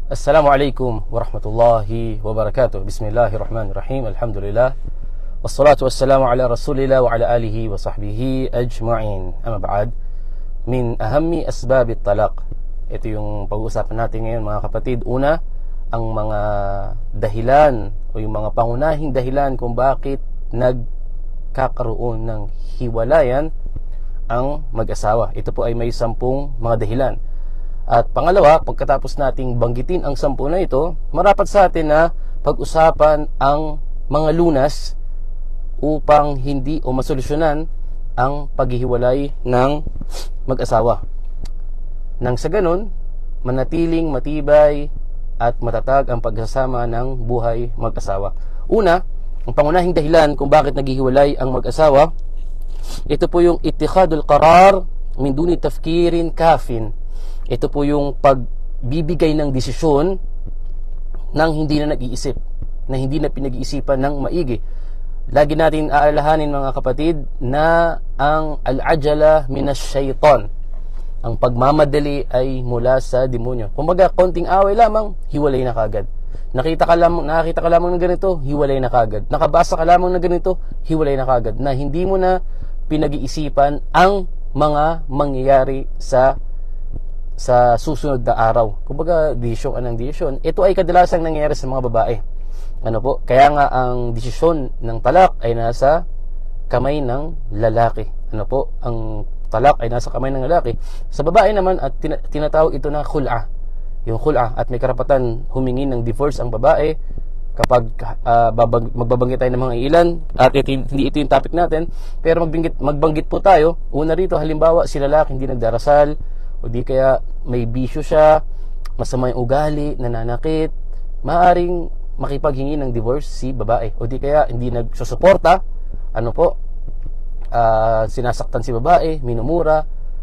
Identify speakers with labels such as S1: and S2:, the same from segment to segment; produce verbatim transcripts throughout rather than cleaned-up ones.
S1: Assalamualaikum warahmatullahi wabarakatuh. Bismillahirrahmanirrahim. Alhamdulillah. Wassalatu wassalamu ala rasulillah wa ala alihi wa sahbihi ajma'in. Amma ba'd. Min ahammi asbabit talaq. Ito yung pag-uusapan natin ngayon, mga kapatid. Una, ang mga dahilan o yung mga pangunahing dahilan kung bakit nagkakaroon ng hiwalayan ang mag-asawa. Ito po ay may sampung mga dahilan. At pangalawa, pagkatapos nating banggitin ang sampu na ito, marapat sa atin na pag-usapan ang mga lunas upang hindi o masolusyonan ang paghihiwalay ng mag-asawa. Nang sa ganun, manatiling matibay at matatag ang pagsasama ng buhay mag-asawa. Una, ang pangunahing dahilan kung bakit naghihiwalay ang mag-asawa, ito po yung ittikhadul qarar min duni tafkirin kafin. Ito po yung pagbibigay ng desisyon nang hindi na nag-iisip, na hindi na pinag-iisipan ng maigi. Lagi natin aalahanin, mga kapatid, na ang al-ajala minas shaytan. Ang pagmamadali ay mula sa demonyo. Kumbaga, konting away lamang, hiwalay na kagad. Nakita ka lamang, nakita ka lamang ng ganito, hiwalay na kagad. Nakabasa ka lamang ng ganito, hiwalay na kagad. Na hindi mo na pinag-iisipan ang mga mangyayari sa sa susunod na araw. Kumbaga, desisyon anong desisyon. Ito ay kadalasang nangyayari sa mga babae. Ano po? Kaya nga ang desisyon ng talak ay nasa kamay ng lalaki. Ano po? Ang talak ay nasa kamay ng lalaki. Sa babae naman, at tina- tinatawag ito na khul'a. Yung khul'a, at may karapatan humingi ng divorce ang babae kapag uh, babag- magbabanggit tayo ng mga ilan. At ito, hindi ito yung topic natin, pero magbanggit, magbanggit po tayo. Una rito, halimbawa, si lalaki hindi nagdarasal, o di kaya may bisyo siya, masama yung ugali, nananakit, maaaring makipaghingi ng divorce si babae. O di kaya hindi nagsusuporta, ano po, uh, sinasaktan si babae, minumura,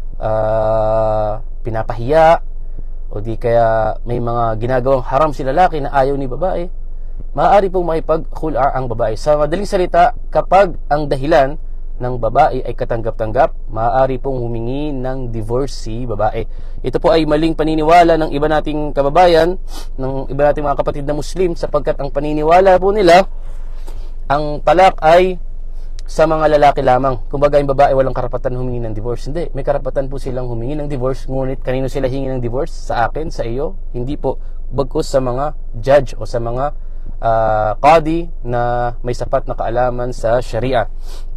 S1: uh, pinapahiya, o di kaya may mga ginagawang haram si lalaki na ayaw ni babae, maaari pong makipag-khul'a ang babae. Sa madaling salita, kapag ang dahilan ng babae ay katanggap-tanggap, maaari pong humingi ng divorce si babae. Ito po ay maling paniniwala ng iba nating kababayan, ng iba nating mga kapatid na Muslim, sapagkat ang paniniwala po nila, ang talak ay sa mga lalaki lamang. Kumbaga, yung babae walang karapatan humingi ng divorce. Hindi, may karapatan po silang humingi ng divorce. Ngunit kanino sila hingi ng divorce? Sa akin, sa iyo? Hindi po. Bagkus sa mga judge o sa mga uh, qadi na may sapat na kaalaman sa sharia.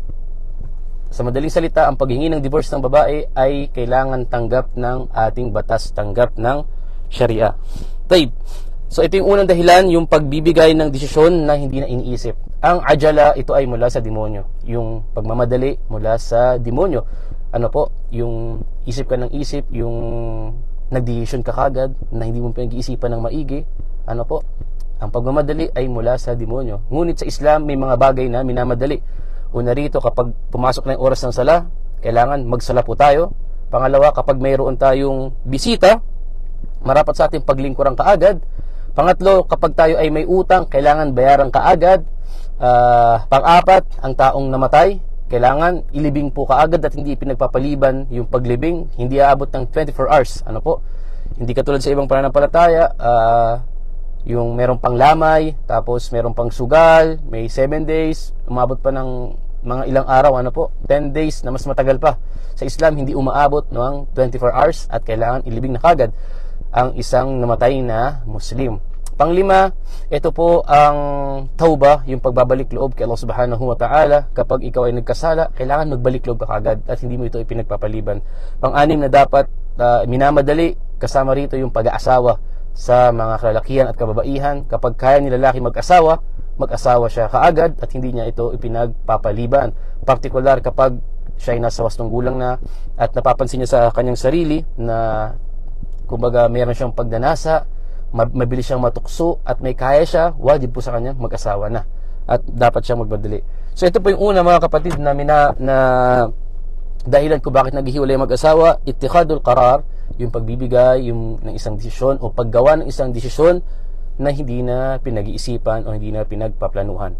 S1: Sa madaling salita, ang paghingi ng divorce ng babae ay kailangan tanggap ng ating batas, tanggap ng sharia. Taib. So ito yung unang dahilan, yung pagbibigay ng desisyon na hindi na iniisip. Ang ajala, ito ay mula sa demonyo. Yung pagmamadali mula sa demonyo. Ano po? Yung isip ka ng isip, yung nagdesisyon ka kagad na hindi mo pinag-iisipan ng maigi. Ano po? Ang pagmamadali ay mula sa demonyo. Ngunit sa Islam, may mga bagay na minamadali. Una rito, kapag pumasok na yung oras ng sala, kailangan magsala po tayo. Pangalawa, kapag mayroon tayong bisita, marapat sa ating paglingkuran kaagad. Pangatlo, kapag tayo ay may utang, kailangan bayaran kaagad. Uh, pang-apat, ang taong namatay, kailangan ilibing po kaagad at hindi pinagpapaliban yung paglibing. Hindi aabot ng twenty-four hours. Ano po? Hindi katulad sa ibang pananampalataya, uh, yung merong pang lamay, tapos merong pang sugal, may seven days, umabot pa ng mga ilang araw, ano po, ten days na mas matagal pa. Sa Islam, hindi umaabot ng twenty-four hours at kailangan ilibing na kagad ang isang namatay na Muslim. Panglima, ito po ang tauba, yung pagbabalik loob kay Allah subhanahu wa ta'ala. Kapag ikaw ay nagkasala, kailangan magbalik loob ka kagad at hindi mo ito ipinagpapaliban. Pang-anim na dapat uh, minamadali, kasama rito yung pag-aasawa sa mga kalalakihan at kababaihan. Kapag kaya ni lalaki mag-asawa, mag-asawa siya kaagad at hindi niya ito ipinagpapaliban. Partikular kapag siya ay nasa wastong gulang na at napapansin niya sa kanyang sarili na kumbaga meron siyang pagdanasa, mabilis siyang matukso at may kaya siya, wajib po sa kanya mag-asawa na at dapat siyang magmadali. So ito po yung una, mga kapatid, na, mina, na dahilan kung bakit naghihiwalay mag-asawa, ittikhadul qarar, yung pagbibigay yung ng isang desisyon o paggawa ng isang desisyon na hindi na pinag-iisipan o hindi na pinagpaplanuhan.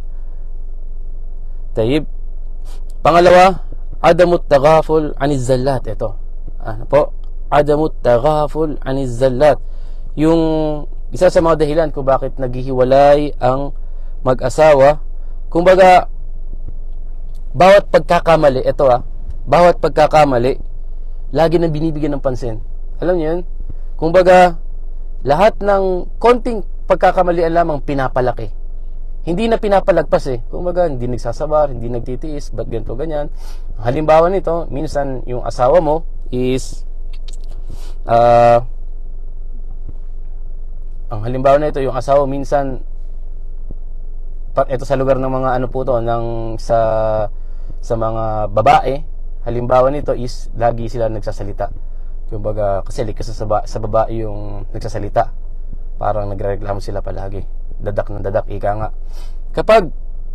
S1: Tayyib. Pangalawa, adamut taghaful aniz zallat. Ito, ano po? Adamut taghaful aniz zallat. Yung Isa sa mga dahilan kung bakit naghihiwalay ang mag-asawa, kumbaga, bawat pagkakamali, ito ah, bawat pagkakamali, lagi nang binibigyan ng pansin. Alam niyo yun? Kumbaga, lahat ng konting pagkakamalian lamang pinapalaki. Hindi na pinapalagpas eh. Kumbaga, hindi nagsasabar, hindi nagtitiis, ba't ganito, ganyan. Halimbawa nito, minsan yung asawa mo is, ah, uh, ang halimbawa na ito, yung asawa minsan, ito sa lugar ng mga ano po to, ng, sa, sa mga babae, halimbawa nito is, lagi sila nagsasalita. Kumbaga, kasi likas sa, sa babae yung nagsasalita. Parang nagrereklamo sila palagi. Dadak na dadak, ika nga. Kapag,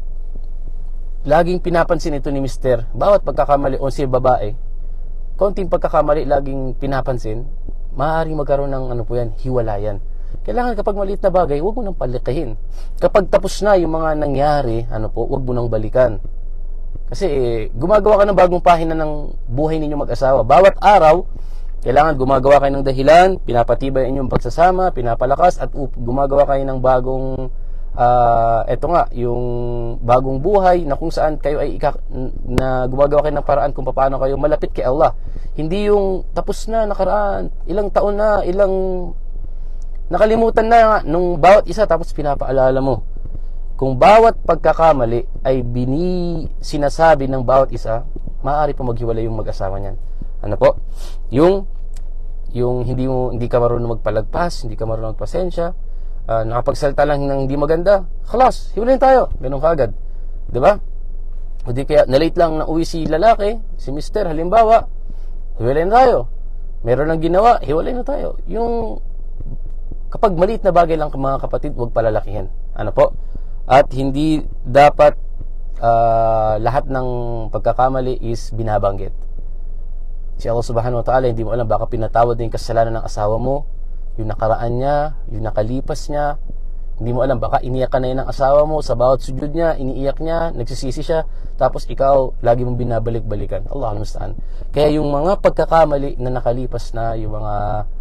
S1: laging pinapansin ito ni mister, bawat pagkakamali o si babae, konting pagkakamali laging pinapansin, maaaring magkaroon ng ano po yan, hiwalayan. Kailangan kapag maliit na bagay, huwag mo nang palikihin. Kapag tapos na yung mga nangyari, ano po, huwag mo nang balikan. Kasi eh, gumagawa ka ng bagong pahina ng buhay ninyo mag-asawa. Bawat araw, kailangan gumagawa kayo ng dahilan, pinapatibay inyong pagsasama, pinapalakas, at up, gumagawa kayo ng bagong, uh, eto nga, yung bagong buhay na kung saan kayo ay ikak, na gumagawa kayo ng paraan kung paano kayo malapit kay Allah. Hindi yung tapos na, nakaraan, ilang taon na, ilang nakalimutan na nung bawat isa, tapos pinapaalala mo. Kung bawat pagkakamali ay bini sinasabi ng bawat isa, maaari po maghiwalay yung mag-asawa niyan. Ano po? Yung yung hindi mo hindi ka marunong magpalagpas, hindi ka marunong magpasensya, uh, nakapagsalita lang ng hindi maganda, khalas, hiwalayin tayo. Ganun kaagad. 'Di ba? O di kaya na-late lang na uwi si lalaki, si mister halimbawa, hiwalayin tayo. Meron lang ginawa, hiwalayin na tayo. Yung kapag maliit na bagay lang mga kapatid, huwag palalakihin. Ano po? At hindi dapat uh, lahat ng pagkakamali is binabanggit. Si Allah subhanahu wa ta'ala, hindi mo alam, baka pinatawad din kasalanan ng asawa mo, yung nakaraan niya, yung nakalipas niya. Hindi mo alam, baka iniyak ka na yun ng asawa mo, sa bawat sujud niya, iniiyak niya, nagsisisi siya, tapos ikaw, lagi mong binabalik-balikan. Allah al-musta'an. Kaya yung mga pagkakamali na nakalipas na, yung mga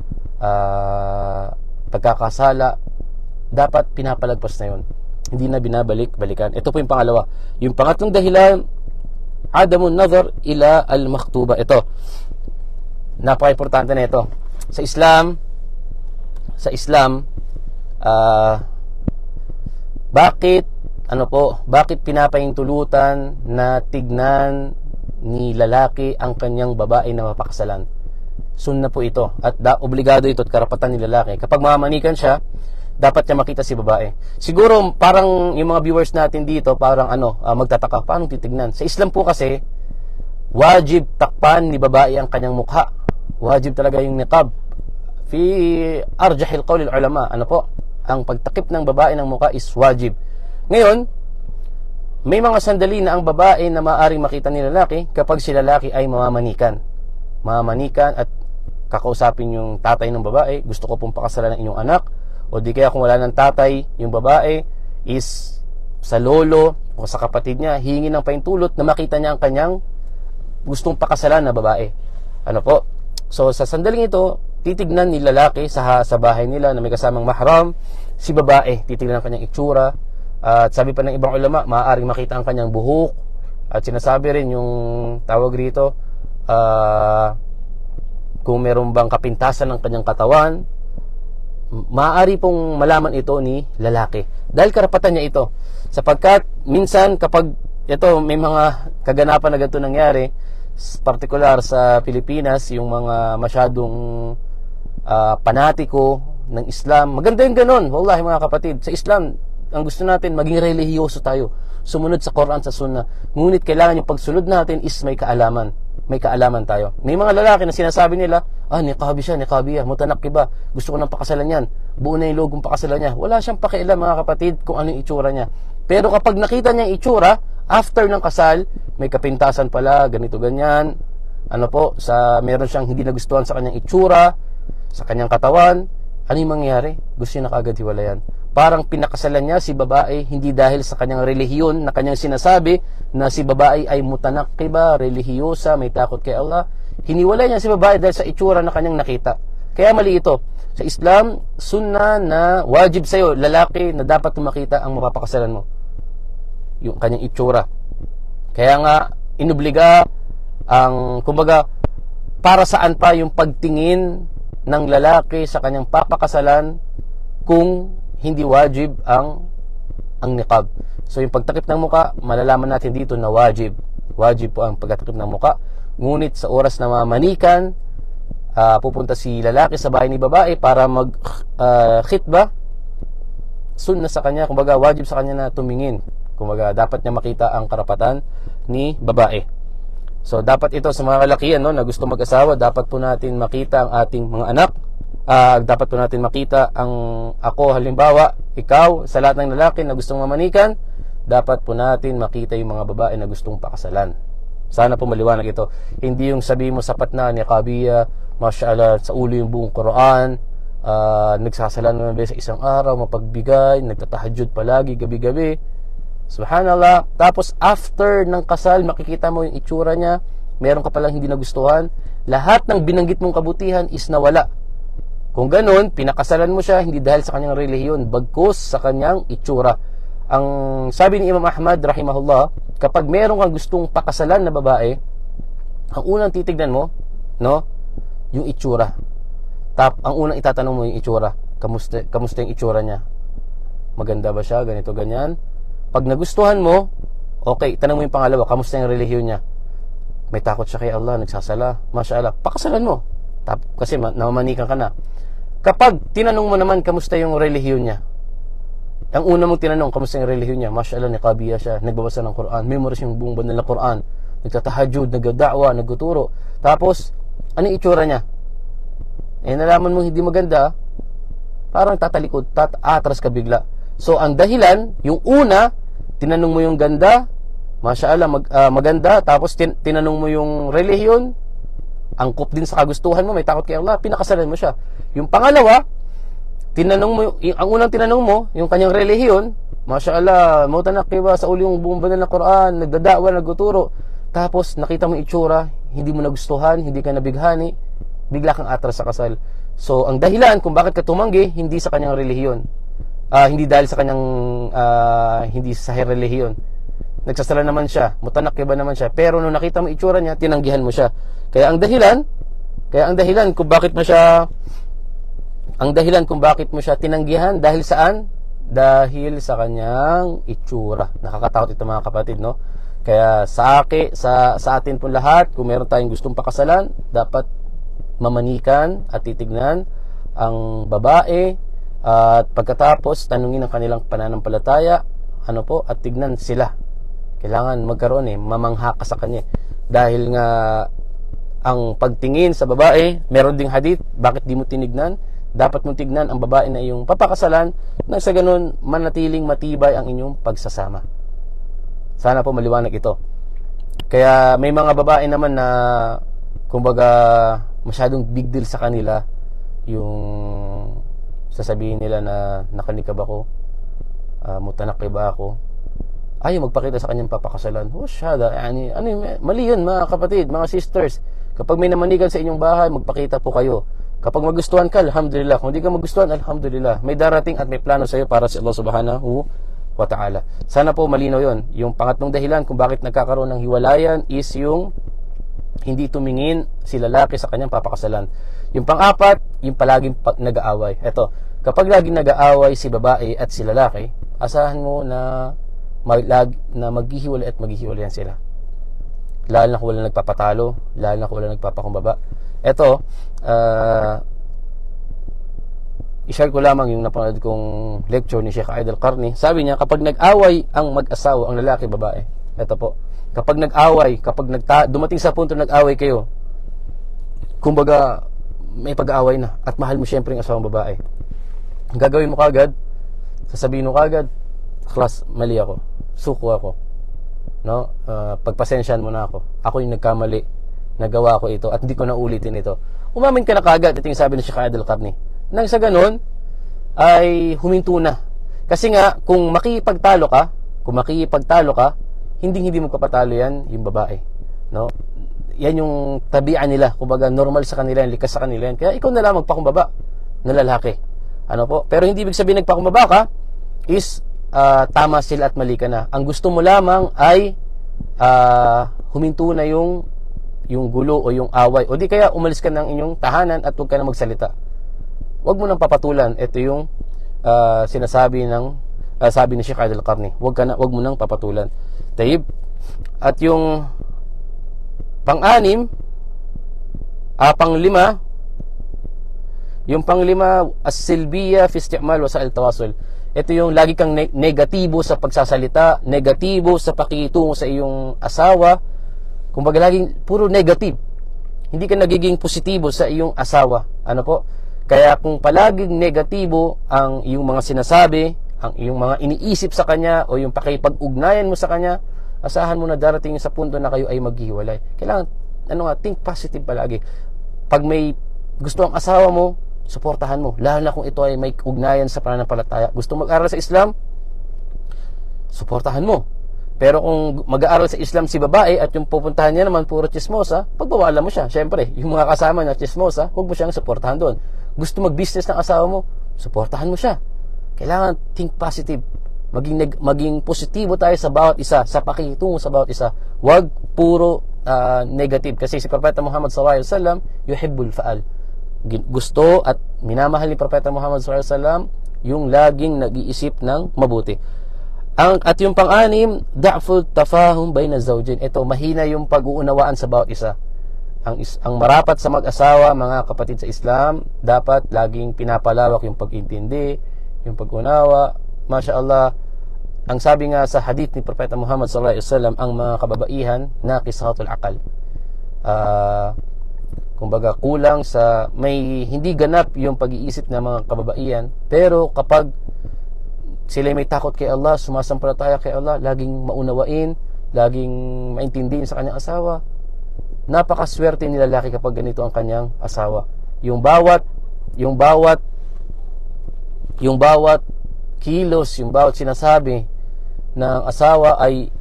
S1: uh, pagkakasala, dapat pinapalagpas na yun. Hindi na binabalik-balikan. Ito po yung pangalawa. Yung pangatlong dahilan, adamun nazar ila al-makhtuba. Ito, napaka-importante na ito. Sa Islam, sa Islam, uh, bakit, ano po, bakit pinapahintulutan na tignan ni lalaki ang kanyang babae na mapakasalan? Sunna po ito. At da, obligado ito at karapatan ni lalaki. Kapag mamanikan siya, dapat niya makita si babae. Siguro, parang yung mga viewers natin dito, parang ano, uh, magtataka, paano titignan? Sa Islam po kasi, wajib takpan ni babae ang kanyang mukha. Wajib talaga yung niqab. Fi arjahil qawlil ulama, ano po? Ang pagtakip ng babae ng mukha is wajib. Ngayon, may mga sandali na ang babae na maaaring makita ni lalaki kapag si lalaki ay mamanikan. Mamanikan at kakausapin yung tatay ng babae, gusto ko pong pakasalan ng inyong anak, o di kaya kung wala ng tatay, yung babae is sa lolo o sa kapatid niya, hingi ng paintulot na makita niya ang kanyang gustong pakasalan na babae. Ano po? So sa sandaling ito, titignan ni lalaki sa, sa bahay nila na may kasamang mahram, si babae, titignan ang kanyang itsura, uh, at sabi pa ng ibang ulama, maaaring makita ang kanyang buhok, at sinasabi rin yung tawag rito, uh, kung meron bang kapintasan ng kanyang katawan, maaari pong malaman ito ni lalaki. Dahil karapatan niya ito. Sapagkat minsan kapag ito may mga kaganapan na ganito nangyari, partikular sa Pilipinas, yung mga masyadong uh, panatiko ng Islam, maganda yung ganon. Wallahi mga kapatid, sa Islam, ang gusto natin, maging relihiyoso tayo. Sumunod sa Quran, sa Sunnah. Ngunit kailangan yung pagsunod natin is may kaalaman. May kaalaman tayo. May mga lalaki na sinasabi nila, ah, niqabi siya, niqabi yan, mutanakkiba, gusto ko ng pakasalan yan, buo na yung logong pakasalan niya. Wala siyang pakialam mga kapatid kung ano yung itsura niya. Pero kapag nakita niya yung itsura, after ng kasal, may kapintasan pala, ganito ganyan, ano po, sa meron siyang hindi nagustuhan sa kanyang itsura, sa kanyang katawan, ano yung mangyayari? Gusto niya na kaagad hiwalayan. Parang pinakasalan niya si babae hindi dahil sa kanyang relihiyon na kanyang sinasabi na si babae ay mutanakkiba, relihiyosa, may takot kay Allah. Hiniwalay niya si babae dahil sa itsura na kanyang nakita. Kaya mali ito. Sa Islam, sunnah na wajib sa'yo, lalaki, na dapat makita ang mapapakasalan mo. Yung kanyang itsura. Kaya nga, inobliga ang, kumbaga, para saan pa yung pagtingin ng lalaki sa kanyang papakasalan kung hindi wajib ang ang niqab. So yung pagtakip ng muka, malalaman natin dito na wajib. Wajib po ang pagtakip ng muka. Ngunit sa oras na mamanikan, uh, pupunta si lalaki sa bahay ni babae para mag uh, khitbah, sunna sa kanya, kumbaga wajib sa kanya na tumingin. Kumbaga dapat niya makita ang karapatan ni babae. So dapat ito sa mga kalakihan, no, na gusto mag-asawa, dapat po natin makita ang ating mga anak. Uh, dapat po natin makita ang ako, halimbawa, ikaw, sa lahat ng lalaki na gustong mamanikan, dapat po natin makita yung mga babae na gustong pakasalan. Sana po maliwanag ito. Hindi yung sabi mo sapat na niqabiya, mashallah, sa ulo yung buong Quran, uh, nagsasala naman sa isang araw, mapagbigay, nagtatahajjud palagi, gabi-gabi. Subhanallah. Tapos after ng kasal, makikita mo yung itsura niya, meron ka palang hindi nagustuhan, lahat ng binanggit mong kabutihan is nawala. Kung ganun, pinakasalan mo siya hindi dahil sa kanyang relihiyon, bagkus sa kanyang itsura. Ang sabi ni Imam Ahmad rahimahullah, kapag meron kang gustong pakasalan na babae, ang unang titignan mo, no, yung itsura. Tap, ang unang itatanong mo yung itsura. Kamusta, kamusta yung itsura niya? Maganda ba siya? Ganito, ganyan. Pag nagustuhan mo, okay, tanong mo yung pangalawa, kamusta yung relihiyon niya? May takot siya kay Allah, nagsasala, mashallah, pakasalan mo. Tap, kasi namamanikan ka na. Kapag tinanong mo naman kamusta yung relihiyon niya, ang una mong tinanong kamusta yung relihiyon niya, mashallah, niqabiya siya, nagbabasa ng Quran, memories yung buong banal na Quran, nagtatahajjud, nagda'wa, nagtuturo. Tapos, ano yung itsura niya? Eh, nalaman mo hindi maganda, parang tatalikod, tat atras ka bigla. So, ang dahilan, yung una, tinanong mo yung ganda, mashallah, mag, uh, maganda, tapos tin tinanong mo yung relihiyon, angkop din sa kagustuhan mo, may takot kay Allah, pinakasalan mo siya. Yung pangalawa, tinanong mo, yung, ang unang tinanong mo, yung kanyang relihiyon, mashallah, mutanak kiba sa uli yung buong banal na Quran, nagdadawa, nagtuturo. Tapos, nakita mo yung itsura, hindi mo nagustuhan, hindi ka nabighani, bigla kang atras sa kasal. So, ang dahilan kung bakit ka tumanggi, hindi sa kanyang relihiyon. Uh, hindi dahil sa kanyang, uh, hindi sa relihiyon. Nagsasala naman siya, mutanak kiba naman siya, pero nung nakita mo itsura niya, tinanggihan mo siya. Kaya ang dahilan, kaya ang dahilan kung bakit mo siya ang dahilan kung bakit mo siya tinanggihan, dahil saan? Dahil sa kanyang itsura. Nakakatakot ito mga kapatid, no? Kaya sa akin, sa sa atin po lahat, kung meron tayong gustong pakasalan, dapat mamanikan at titignan ang babae, at pagkatapos tanungin ang kanilang pananampalataya, ano po, at tignan sila. Kailangan magkaroon eh, mamangha ka sa kanya. Dahil nga ang pagtingin sa babae, meron ding hadith, bakit di mo tinignan? Dapat mong tignan ang babae na iyong papakasalan, na sa ganun manatiling matibay ang inyong pagsasama. Sana po maliwanag ito. Kaya may mga babae naman na kumbaga masyadong big deal sa kanila yung sasabihin nila na nakanikab ako, uh, mutanakib ako, ayaw magpakita sa kanyang papakasalan. Oh, syada, yani, ano, mali yun mga kapatid, mga sisters. Kapag may namanigan sa inyong bahay, magpakita po kayo. Kapag magustuhan ka, alhamdulillah. Kung hindi ka magustuhan, alhamdulillah. May darating at may plano sa iyo para sa Allah subhanahu wa ta'ala. Sana po malinaw yon. Yung pangatlong dahilan kung bakit nagkakaroon ng hiwalayan is yung hindi tumingin si lalaki sa kanyang papakasalan. Yung pang-apat, yung palaging nag-aaway. Eto, kapag laging nag-aaway si babae at si lalaki, asahan mo na mag na maghihiwalay at maghihiwalayan sila. Lalo na kung wala nagpapatalo, lalo na kung wala nagpapakumbaba. Ito, uh, i-share ko lamang yung napanood kong lecture ni Sheikh Aid Al-Qarni. Sabi niya, kapag nag-away ang mag-asawa, ang lalaki, babae, ito po, kapag nag-away, kapag nagta dumating sa punto nag-away kayo, kumbaga, may pag-away na, at mahal mo siyempre ang asawang babae. Ang gagawin mo kagad, sasabihin mo kagad, klas, mali ako, suko ako, no? Uh, pagpasensyahan mo na ako, ako yung nagkamali, nagawa ko ito, at hindi ko na ulitin ito. Umamin ka na kagad, ito yung sabi ni Sheikh Aid Al-Qarni. Nang sa ganun, ay huminto na. Kasi nga, kung makipagtalo ka, kung makipagtalo ka, hindi hindi mo kapatalo yan, yung babae, no? Yan yung tabian nila, kumbaga normal sa kanila, likas sa kanila yan. Kaya ikaw na lang magpakumbaba. na lalaki. Ano po? Pero hindi ibig sabihin nagpakumbaba ka is uh, tama sila at mali ka na. Ang gusto mo lamang ay uh, huminto na yung yung gulo o yung away. O di kaya umalis ka ng inyong tahanan at huwag ka na magsalita. Huwag mo nang papatulan. Ito yung uh, sinasabi ng uh, sabi ni Sheikh Al-Qarni. Huwag ka na, huwag mo nang papatulan. Taib. At yung pang-anim, ah, pang-lima, yung pang-lima, as-silbiya fi isti'mal wasa'il tawasul. Ito yung lagi kang ne- negatibo sa pagsasalita, negatibo sa pakikitungo sa iyong asawa. Kumbaga laging puro negative. Hindi ka nagiging positibo sa iyong asawa. Ano po? Kaya kung palaging negatibo ang iyong mga sinasabi, ang iyong mga iniisip sa kanya o yung pakipag-ugnayan mo sa kanya, asahan mo na darating sa punto na kayo ay maghihiwalay. Kailangan, ano nga, think positive palagi. Pag may gusto ang asawa mo, suportahan mo. Lalo na kung ito ay may ugnayan sa pananampalataya. Gusto mag-aral sa Islam, suportahan mo. Pero kung mag-aaral sa Islam si babae at yung pupuntahan niya naman puro chismosa, pagbawalan mo siya. Siyempre, yung mga kasama niya chismosa, huwag mo siyang suportahan doon. Gusto mag-business ng asawa mo, suportahan mo siya. Kailangan think positive. Maging, neg- maging positibo tayo sa bawat isa, sa pakikitungo sa bawat isa. Huwag puro uh, negative. Kasi si Propeta Muhammad sallallahu alaihi wasallam, yuhibbul fa'al. Gusto at minamahal ni Propeta Muhammad sallallahu alaihi wasallam yung laging nag-iisip ng mabuti. Ang, at yung pang-anim, da'ful tafahum bayna zawjin. Ito, mahina yung pag-uunawaan sa bawat isa. Ang, is, ang marapat sa mag-asawa, mga kapatid sa Islam, dapat laging pinapalawak yung pag-intindi, yung pag-unawa. Masya Allah, ang sabi nga sa hadith ni Propeta Muhammad sallallahu alaihi wasallam, ang mga kababaihan na kisahatul akal. Uh, kumbaga, kulang sa, may hindi ganap yung pag-iisip ng mga kababaihan, pero kapag sila may takot kay Allah, sumasampalataya kay Allah, laging maunawain, laging maintindihin sa kanyang asawa. Napakaswerte ni lalaki kapag ganito ang kanyang asawa. Yung bawat, yung bawat, yung bawat kilos, yung bawat sinasabi ng asawa ay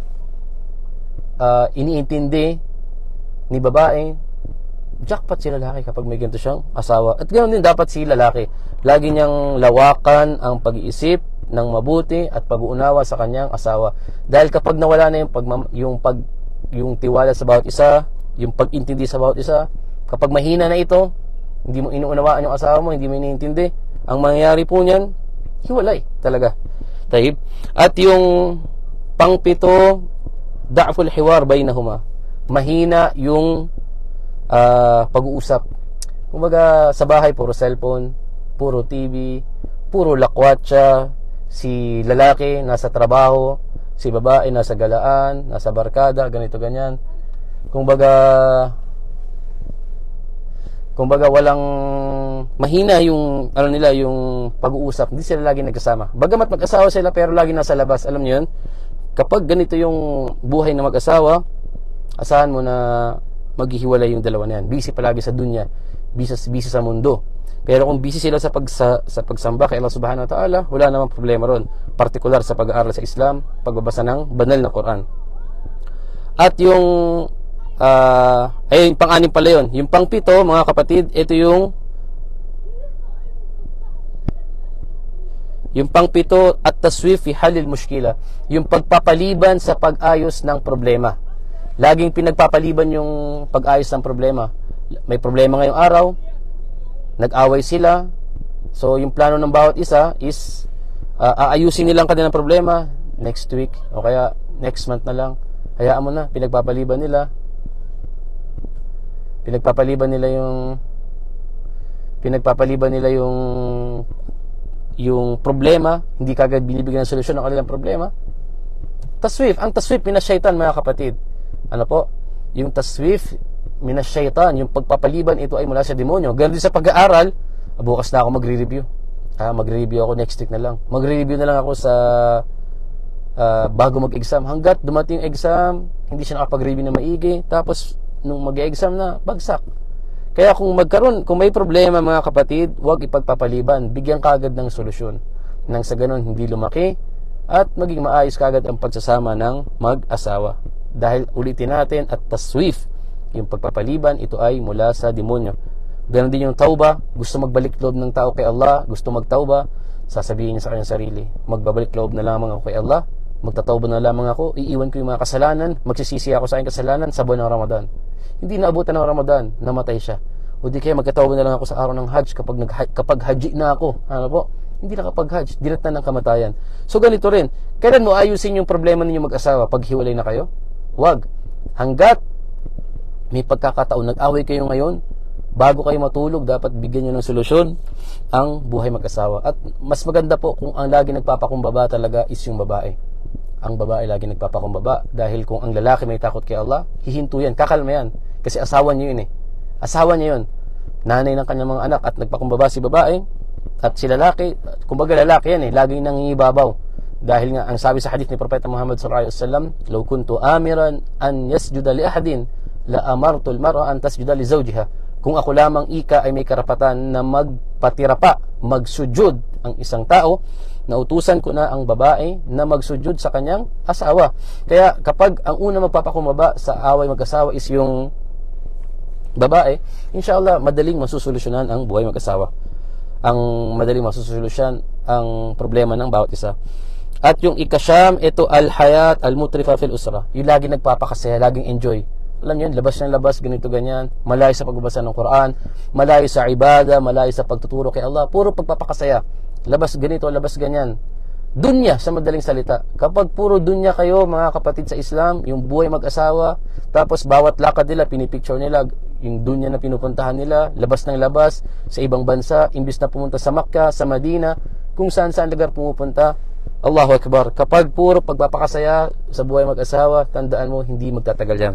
S1: uh, iniintindi ni babae. Jackpot si lalaki kapag may ganito siyang asawa. At ganoon din dapat si lalaki. Lagi niyang lawakan ang pag-iisip ng mabuti at pag-uunawa sa kanyang asawa. Dahil kapag nawala na yung pag yung pag yung tiwala sa bawat isa, yung pag-intindi sa bawat isa, kapag mahina na ito, hindi mo inuunawaan yung asawa mo, hindi mo iniintindi, ang mangyayari po niyan, hiwalay talaga. Taib. At yung pangpito, da'ful hiwar bainahuma. Mahina yung uh, pag-uusap. Kumbaga sa bahay puro cellphone, puro T V, puro lakwatsa. Si lalaki nasa trabaho, si babae nasa galaan, nasa barkada, ganito ganyan. Kumbaga kumbaga walang mahina yung ano nila, yung pag-uusap. Hindi sila lagi nagkasama. Bagamat mag-asawa sila pero lagi nasa labas. Alam niyo 'yun? Kapag ganito yung buhay ng mag-asawa, asahan mo na maghihiwalay yung dalawa na yan. Busy palagi sa dunya, busy, busy sa mundo. Pero kung busy sila sa, pagsa, sa pagsamba kay Allah subhanahu wa ta'ala, wala namang problema ron. Partikular sa pag-aaral sa Islam, pagbabasa ng banal na Quran. At yung uh, ayun, pang-anim pala yun. Yung pang-pito, mga kapatid, ito yung yung pang-pito at taswif fi halil mushkila. Yung pagpapaliban sa pag-ayos ng problema. Laging pinagpapaliban yung pag-ayos ng problema. May problema ngayong araw, nag-away sila. So yung plano ng bawat isa is uh, aayusin nilang kanilang problema next week o kaya next month na lang. Hayaan mo na, pinagpapaliban nila. Pinagpapaliban nila yung pinagpapaliban nila yung yung problema, hindi kagad binibigyan ng solusyon ng kanilang problema. Taswif, ang taswif minasyaitan, mga kapatid. Ano po? Yung taswif minasyaitan, yung pagpapaliban, ito ay mula sa demonyo. Ganun din sa pag-aaral, bukas na ako magre-review. Ah, magre-review ako next week na lang. Magre-review na lang ako sa uh, bago mag-exam. Hanggat dumating yung exam, hindi siya nakapag-review na maigi. Tapos, nung mag-exam na, bagsak. Kaya kung magkaroon, kung may problema, mga kapatid, huwag ipagpapaliban. Bigyan kagad ng solusyon. Nang sa ganun, hindi lumaki at maging maayos kagad ang pagsasama ng mag-asawa. Dahil ulitin natin at taswif, yung pagpapaliban, ito ay mula sa demonyo. Ganon din yung tauba, gusto magbalik loob ng tao kay Allah, gusto magtauba, sasabihin niya sa kanyang sarili, magbabalik loob na lamang ako kay Allah, magtatauba na lamang ako, iiwan ko yung mga kasalanan, magsisisi ako sa aking kasalanan sa buwan ng Ramadan. Hindi naabutan ng Ramadan, namatay siya. O di kaya magtatauba na lang ako sa araw ng Hajj kapag, nag, kapag haji na ako. Ano po? Hindi nakapag-Hajj, dilat na ng kamatayan. So ganito rin, kailan mo ayusin yung problema ninyo mag-asawa pag hiwalay na kayo? Huwag. Hanggat may pagkakataon, nag-away kayo ngayon, bago kayo matulog, dapat bigyan nyo ng solusyon ang buhay mag-asawa. At mas maganda po kung ang lagi nagpapakumbaba talaga is yung babae. Ang babae lagi nagpapakumbaba. Dahil kung ang lalaki may takot kay Allah, hihinto yan, kakalma yan. Kasi asawa niyo yun eh. Asawa niya yun. Nanay ng kanyang mga anak at nagpakumbaba si babae. At si lalaki, kumbaga lalaki yan eh, laging nangingibabaw. Dahil nga, ang sabi sa hadith ni Propeta Muhammad sallallahu alaihi wasallam, "Law kuntu amiran an yasjuda li ahadin, la amartu al-mar'a an tasjuda li zawjiha." Kung ako lamang ika ay may karapatan na magpatira pa, magsujud ang isang tao, nautusan ko na ang babae na magsujud sa kanyang asawa. Kaya kapag ang una magpapakumbaba sa away mag-asawa is yung babae, inshallah madaling masusolusyonan ang buhay mag-asawa. Ang madaling masusolusyon ang problema ng bawat isa. At yung ikasyam, ito al-hayat al-mutrifa fil usra. Yung lagi nagpapakasaya, laging enjoy. Alam niyo, labas ng labas, ganito ganyan, malayo sa pagbabasa ng Quran, malayo sa ibada, malayo sa pagtuturo kay Allah, puro pagpapakasaya. Labas ganito, labas ganyan. Dunya sa madaling salita. Kapag puro dunya kayo, mga kapatid sa Islam, yung buhay mag-asawa, tapos bawat lakad nila, pinipicture nila, yung dunya na pinupuntahan nila, labas ng labas, sa ibang bansa, imbis na pumunta sa Makkah, sa Madina, kung saan-saan lugar pumupunta, Allahu Akbar. Kapag puro pagpapakasaya sa buhay mag-asawa, tandaan mo, hindi magtatagal yan.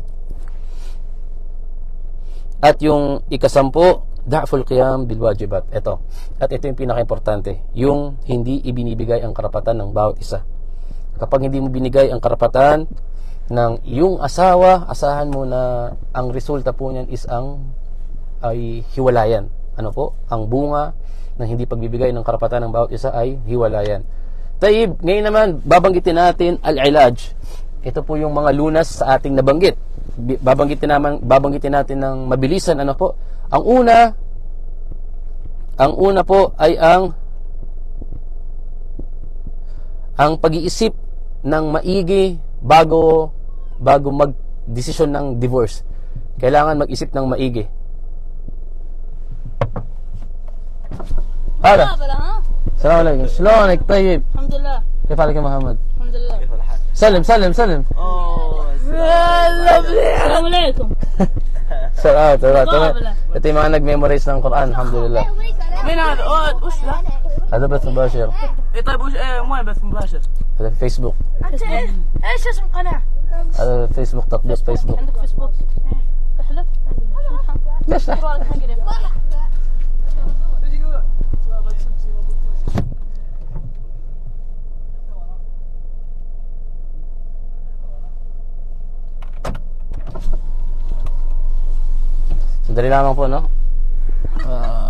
S1: At yung ikasampu, da'ful qiyam bil wajibat. Ito. At ito yung pinaka-importante. Yung hindi ibinibigay ang karapatan ng bawat isa. Kapag hindi mo binigay ang karapatan ng iyong asawa, asahan mo na ang resulta po niyan is ang ay hiwalayan. Ano po? Ang bunga ng hindi pagbibigay ng karapatan ng bawat isa ay hiwalayan. Taib, ngayon naman, babanggitin natin al-ilaj. Ito po yung mga lunas sa ating nabanggit. Babanggitin naman, babanggitin natin ng mabilisan. Ano po? Ang una, ang una po ay ang ang pag-iisip ng maigi bago bago mag-desisyon ng divorce. Kailangan mag-isip ng maigi. Hala. Assalamu alaikum. Assalamu alaikum. Tayyib.
S2: Alhamdulillah.
S1: كيف حالك يا محمد؟
S2: الحمد لله.
S1: سلم سلم سلم.
S2: السلام عليكم.
S1: سلام تمام. Ito yung mga nag-memorize ng Quran, alhamdulillah.
S2: مين هذا؟ وش ذا؟
S1: هذا بث مباشر.
S2: اي طيب وش ايه وين بث مباشر؟
S1: هذا في فيسبوك.
S2: انت ايش اسم القناة؟
S1: هذا فيسبوك، تطبيق فيسبوك.
S2: عندك فيسبوك؟ احلف.
S1: ليش لا؟ Sandali lamang po, no? Uh,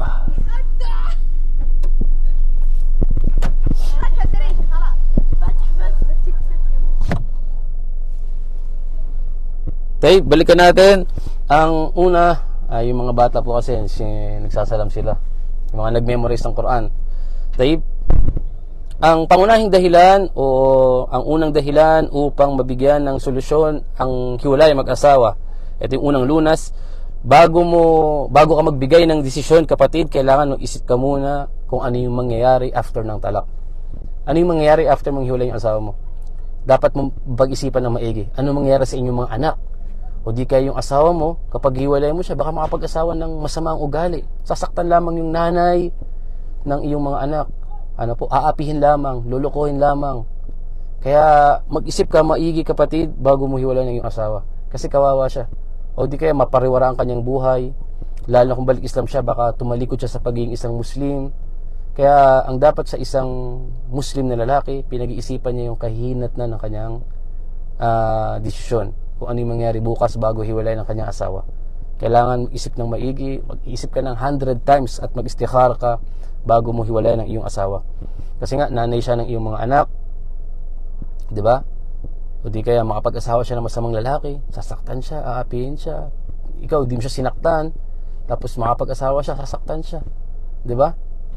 S1: Okay, balikan natin. Ang una, ay yung mga bata po kasi si, nagsasalam sila. Yung mga nag-memorize ng Quran. Okay, ang pangunahing dahilan o ang unang dahilan upang mabigyan ng solusyon ang hiwalay mag-asawa. Ito yung unang lunas. Bago mo, bago ka magbigay ng desisyon, kapatid, kailangan mag-isip ka muna kung ano yung mangyayari after ng talak. Ano yung mangyayari after mong hiwalay yung asawa mo? Dapat mong pag-isipan ng maigi. Ano mangyayari sa inyong mga anak? O di kaya yung asawa mo, kapag hiwalay mo siya, baka makapag-asawa ng masamang ugali. Sasaktan lamang yung nanay ng iyong mga anak. Ano po, aapihin lamang, lulukuhin lamang. Kaya mag-isip ka maigi, kapatid, bago mo hiwalay ng iyong asawa. Kasi kawawa siya. O di kaya mapariwara ang kanyang buhay, lalo kung balik Islam siya, baka tumalikod siya sa pagiging isang Muslim. Kaya ang dapat sa isang Muslim na lalaki, pinag-iisipan niya yung kahinat na ng kanyang uh, desisyon, kung ano yung mangyari bukas bago hiwalay ng kanyang asawa. Kailangan mag-isip ng maigi, mag-isip ka ng hundred times at mag-istikhara ka bago mo hiwalay ng iyong asawa. Kasi nga, nanay siya ng iyong mga anak, di ba? O di kaya makapag-asawa siya ng masamang lalaki, sasaktan siya, aapihin siya. Ikaw, di mo siya sinaktan, Tapos makapag-asawa siya, sasaktan siya. 'Di ba?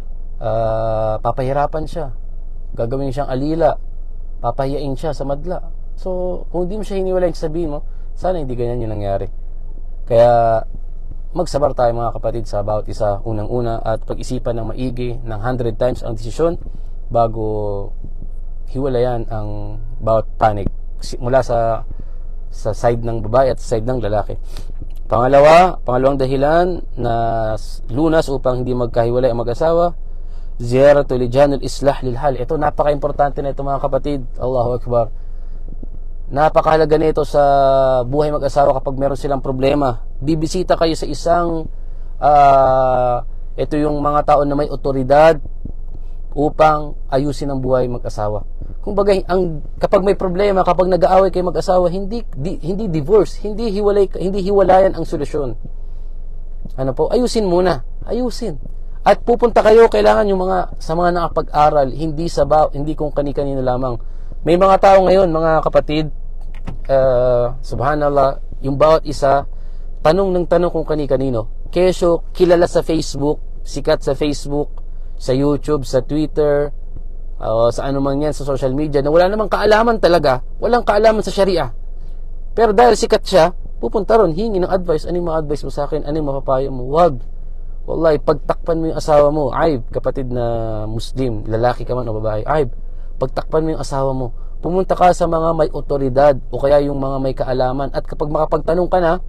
S1: Uh, papahirapan siya. Gagawin siyang alila. Papahiyain siya sa madla. So, kung hindi mo siya hiniwalay, sabihin mo, sana hindi ganyan yung nangyari. Kaya, magsabar tayo mga kapatid sa bawat isa, unang-una, at pag-isipan ng maigi ng hundred times ang desisyon bago hiwalayan ang bawat panig mula sa sa side ng babae at side ng lalaki. Pangalawa, pangalawang dahilan na lunas upang hindi magkahiwalay ang mag-asawa, ziyaratu lijanul islah lil hal. Ito, napaka-importante na ito mga kapatid. Allahu Akbar. Napakahalaga nito sa buhay mag-asawa kapag meron silang problema. Bibisita kayo sa isang uh, ito yung mga tao na may otoridad upang ayusin ang buhay mag-asawa. Kung bagay, ang kapag may problema, kapag nag-aaway kayo mag-asawa, hindi di, hindi divorce, hindi hiwalay, hindi hiwalayan ang solusyon. Ano po? Ayusin muna. Ayusin. At pupunta kayo, kailangan yung mga sa mga nakapag-aral, hindi sa ba, hindi kung kani-kanino lamang. May mga tao ngayon, mga kapatid, uh, subhanallah, yung bawat isa, tanong ng tanong kung kani-kanino. Kesyo, kilala sa Facebook, sikat sa Facebook, sa YouTube, sa Twitter, uh, sa ano man yan, sa social media, na wala namang kaalaman talaga, walang kaalaman sa Sharia. Pero dahil sikat siya, pupunta ron, hingi ng advice. Ano yung mga advice mo sa akin? Ano yung mapapayo mo? Wag. Wallahi, pagtakpan mo yung asawa mo, ayb, kapatid na Muslim, lalaki ka man o babae, ayb, pagtakpan mo yung asawa mo, pumunta ka sa mga may otoridad o kaya yung mga may kaalaman, at kapag makapagtanong ka na,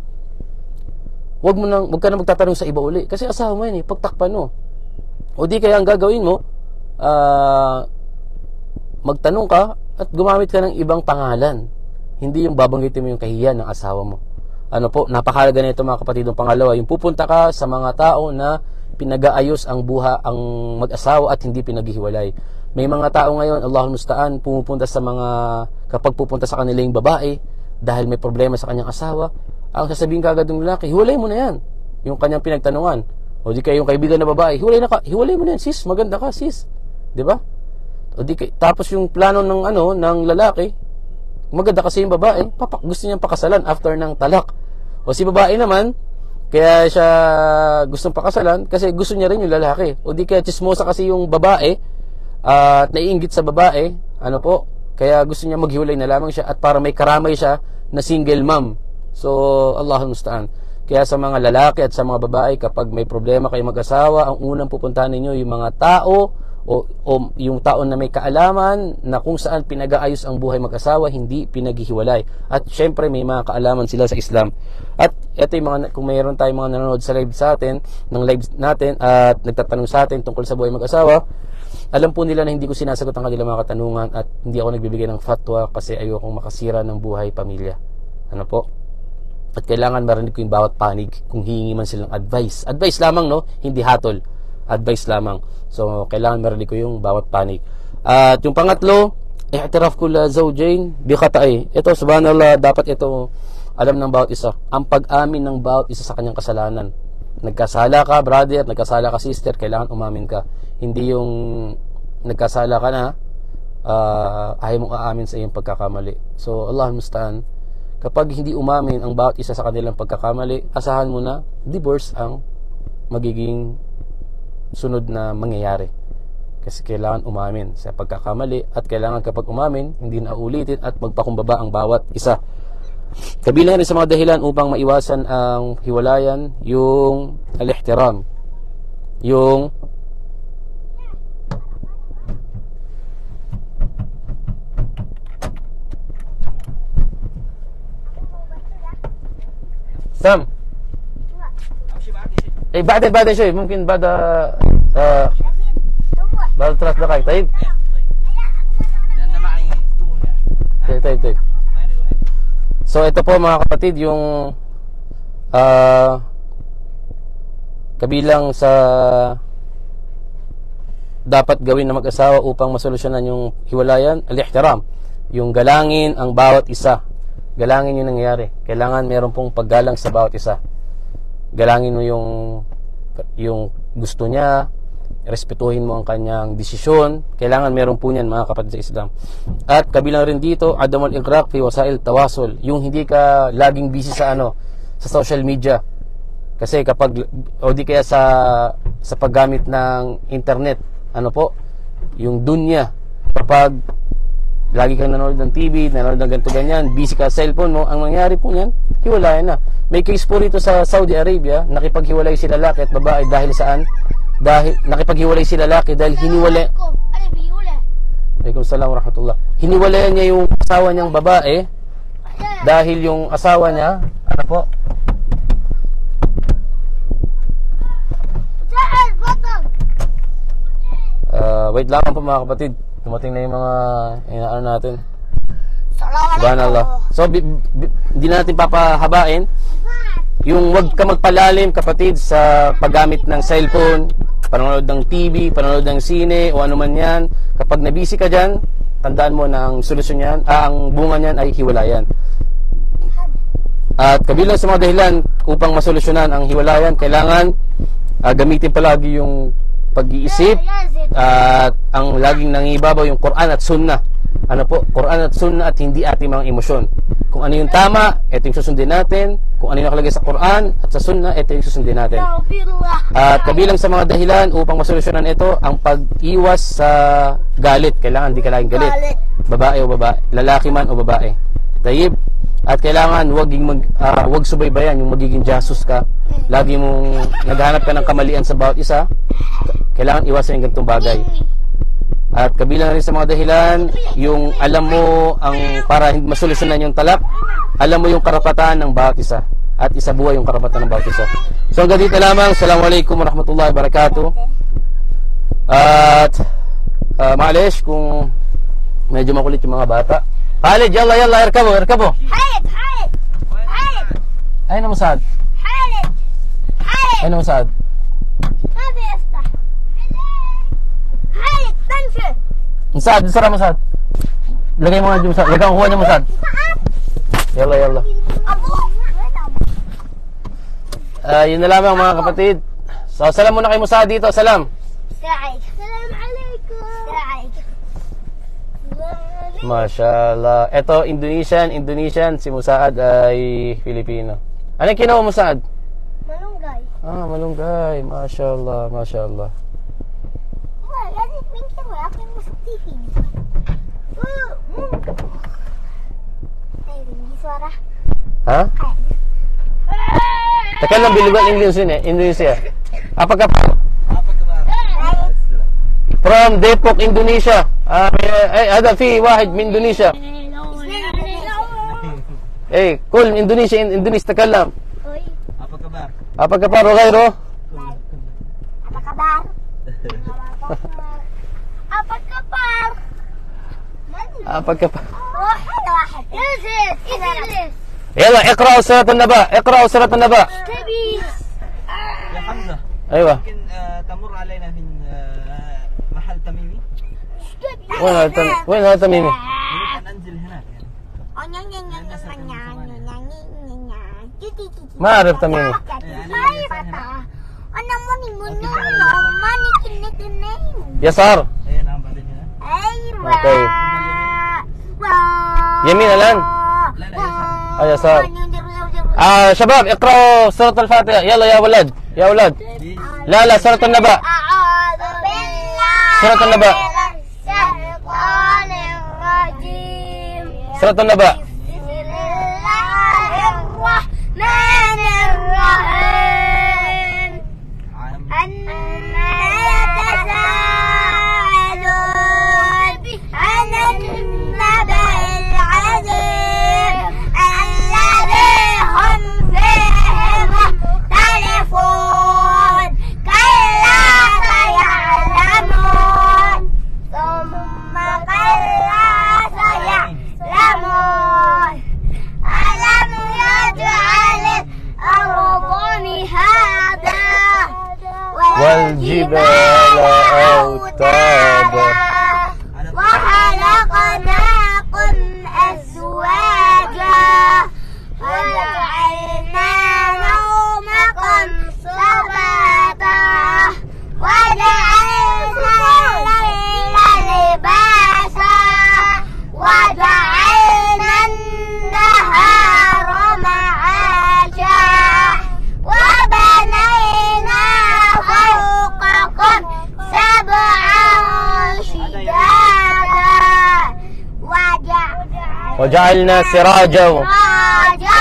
S1: wag mo nang, wag ka na magtatanong sa iba uli, kasi asawa mo yan eh, pagtakpan mo. O di kaya ang gagawin mo, uh, magtanong ka at gumamit ka ng ibang pangalan, hindi yung babanggitin mo yung kahiyan ng asawa mo. Ano po, napakahalaga nito mga kapatid. Yung pangalawa, yung pupunta ka sa mga tao na pinag-aayos ang buha ang mag-asawa at hindi pinaghihiwalay. May mga tao ngayon, Allahul Musta'an, pumupunta sa mga, kapag pupunta sa kanila yung babae dahil may problema sa kanyang asawa, ang sasabihin kagad ng lalaki, hiwalay mo na yan, yung kanyang pinagtanungan. O di kayo yung kaibigan na babae, hiwalay na ka, hiwalay mo na yan, sis, maganda ka, sis, di ba? O di kay, tapos yung plano ng ano ng lalaki, maganda kasi yung babae, papak, gusto niyang pakasalan after ng talak. O si babae naman, kaya siya gustong pakasalan kasi gusto niya rin yung lalaki. O di kaya chismosa kasi yung babae at uh, naiinggit sa babae, ano po, kaya gusto niya maghiwalay na lamang siya at para may karamay siya na single mom. So, Allahul Musta'an. Kaya sa mga lalaki at sa mga babae, kapag may problema kayo mag-asawa, ang unang pupuntahan ninyo yung mga tao o, o yung taon na may kaalaman na kung saan pinag-aayos ang buhay mag-asawa, hindi pinaghihiwalay. At syempre may mga kaalaman sila sa Islam. At ito yung mga, kung mayroon tayong mga nanonood sa live sa atin, ng live natin at nagtatanong sa atin tungkol sa buhay mag-asawa, alam po nila na hindi ko sinasagot ang kanilang mga katanungan at hindi ako nagbibigay ng fatwa kasi ayokong makasira ng buhay pamilya. Ano po? At kailangan marinig ko yung bawat panig kung hihingi man silang advice. Advice lamang, no? Hindi hatol. Advice lamang. So, kailangan marinig ko yung bawat panig. At yung pangatlo, i'tiraf kula zawjain bi khata'i. Ito, subhanallah, dapat ito alam ng bawat isa. Ang pag-amin ng bawat isa sa kanyang kasalanan. Nagkasala ka, brother, nagkasala ka, sister, kailangan umamin ka. Hindi yung nagkasala ka na, uh, ayaw mong aamin sa iyong pagkakamali. So, Allahul Musta'an, kapag hindi umamin ang bawat isa sa kanilang pagkakamali, asahan mo na, divorce ang magiging sunod na mangyayari. Kasi kailangan umamin sa pagkakamali at kailangan kapag umamin, hindi na ulitin at magpakumbaba ang bawat isa. Kabilang rin sa mga dahilan upang maiwasan ang hiwalayan, yung al-ihtiram. Yung Sam. Eh, بعد بعد شوي ممكن بعد آه بعد ثلاث دقائق طيب
S2: لأن معي تونة.
S1: طيب طيب طيب So ito po mga kapatid yung uh, kabilang sa dapat gawin na mag-asawa upang masolusyonan yung hiwalayan, al-ihtiram, yung galangin ang bawat isa. Galangin yung nangyayari. Kailangan meron pong paggalang sa bawat isa. Galangin mo yung yung gusto niya, respetuhin mo ang kanyang desisyon. Kailangan meron po niyan mga kapatid sa Islam. At kabilang rin dito, adamul igraq fi wasail tawasul, yung hindi ka laging busy sa ano, sa social media. Kasi kapag, o di kaya sa, sa paggamit ng internet, ano po, yung dunya, kapag lagi kang nanonood ng T V, nanonood ng ganito ganyan, busy ka sa cellphone mo, ang nangyari po niyan, hiwalayan na. May case po rito sa Saudi Arabia, nakipaghiwalay si lalaki at babae dahil saan? Dahil, nakipaghiwalay si lalaki dahil hiniwalay, Waalaikumsalam warahmatullah. Hiniwalayan niya yung asawa niyang babae dahil yung asawa niya, ano po? Uh, wait lang po mga kapatid. Dumating na yung mga inaano natin. Subhanallah. So, bi, bi, hindi natin papahabain. Yung wag ka magpalalim kapatid sa paggamit ng cellphone, panonood ng T V, panonood ng sine o ano man yan. Kapag nabisi ka dyan, tandaan mo na ang solusyon yan, ah, ang bunga niyan ay hiwalayan. At kabilang sa mga dahilan upang masolusyonan ang hiwalayan, kailangan uh, gamitin palagi yung pag-iisip at ang laging nangibabaw yung Quran at Sunnah. Ano po? Quran at Sunnah at hindi ating mga emosyon. Kung ano yung tama, ito yung susundin natin. Kung ano yung nakalagay sa Quran at sa Sunnah, ito yung susundin natin. At kabilang sa mga dahilan upang masolusyonan ito, ang pag-iwas sa galit. Kailangan di ka laging galit. Babae o babae, lalaki man o babae. Dayib. At kailangan wag mag uh, wag subaybayan yung magiging jasus ka. Lagi mong naghahanap ka ng kamalian sa bawat isa. Kailangan iwasan yung ganitong bagay. At kabilang rin sa mga dahilan, yung alam mo ang para masolusyonan yung talak, alam mo yung karapatan ng bawat isa at isabuhay yung karapatan ng bawat isa. So hanggang dito lamang. Assalamualaikum warahmatullahi wabarakatuh. At uh, maalish kung medyo makulit yung mga bata. Khalid, yalla yalla, irkabo, irkabo.
S3: Khalid, Khalid. Khalid.
S1: Ayun ang Musad.
S3: Khalid. Khalid.
S1: Ayun ang Musad.
S3: ما بيفتح. Khalid, تنشر.
S1: Musad, sara Musad. Lagay mo nga dyan Musad. Lagay ang kuha niya Musad. Yalla yalla.
S3: Abu.
S1: Uh, yun na lamang mga kapatid. So, salam muna kay Musad dito. Salam.
S3: Salam alaikum. Salam.
S1: Mashallah. Ito, Indonesian, Indonesian. Si Musad ay Filipino. Ano yung kinuha Musad?
S3: Malunggay.
S1: Ah, malunggay. Mashallah, mashallah.
S3: Wah, لازم من كده apa yang mesti ini. Eh, ini suara.
S1: Ha? Takalang bilugan Indonesia eh, Indonesia. Apa kabar?
S2: Apa kabar?
S1: From Depok, Indonesia. Ah, eh, ada fi واحد من Indonesia. Eh, kul Indonesia, Indonesia takalam.
S2: Apa kabar?
S1: Apa kabar غيره?
S3: Apa kabar? Apa kabar?
S1: Apa kabar?
S3: واحد واحد. اجلس اجلس.
S1: يلا اقرأوا سورة النبأ. اقرأوا سورة النبأ.
S3: تبيس.
S2: يا حمزة.
S1: أيوة.
S2: ممكن آه، تمر علينا في آه، محل تميمي؟
S1: وين هذا تم... وين هذا تميمي؟
S2: أريد أن أنزل هناك يعني.
S1: ما أعرف تميمي.
S3: أنا ماني منو ماني كنا كنا.
S1: يسار.
S2: إيه نعم بعدين هنا.
S3: أيوة.
S1: اوكي. يمين الآن.
S2: لا لا يسار.
S1: آه يسار. آه شباب اقرأوا سورة الفاتحة. يلا يا ولد يا ولد. لا لا سورة النبأ.
S3: أعوذ بالله
S1: سورة النبأ.
S3: من الشيطان الرجيم.
S1: سورة النبأ.
S3: بسم الله الرحمن الرحيم.
S2: عام.
S3: أنا يتساءلون عن النبأ العظيم الذي هم فيه مختلفون كلا سيعلمون ثم كلا سيعلمون
S1: وجعلنا سراجا
S3: سراجا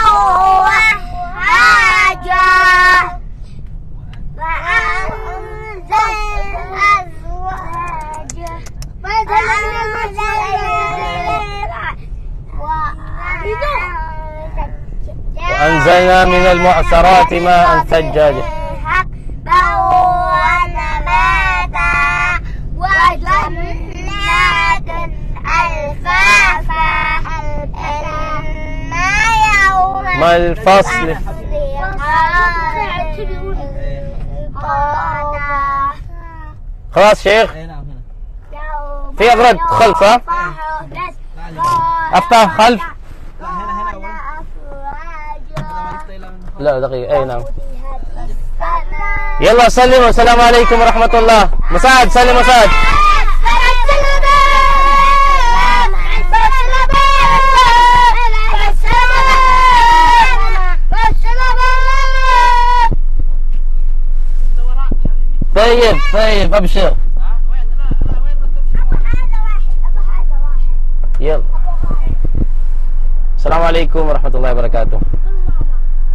S3: وهاجا وأنزلنا أزواجا
S1: وأنزلنا من المعصرات ماء ثجاجا
S3: وجنات ألفافا
S1: ما الفصل خلاص شيخ
S2: اي نعم هنا.
S1: في أغرد خلف ها؟ أفتح خلف
S2: لا هنا هنا أولا. هذا ما يستطيع من
S1: لا دقيقة أي نعم يلا سلم والسلام عليكم ورحمة الله. مساعد سلم مساعد. طيب طيب أبشر. يلا السلام عليكم ورحمة الله وبركاته.